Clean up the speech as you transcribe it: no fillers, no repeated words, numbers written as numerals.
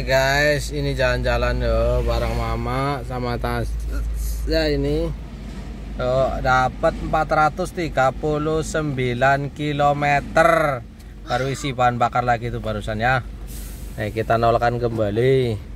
guys, ini jalan-jalan yo bareng mama sama tas ya ini. Yo dapat 439 km. Baru isi bahan bakar lagi tuh barusan ya. Kita nolkan kembali.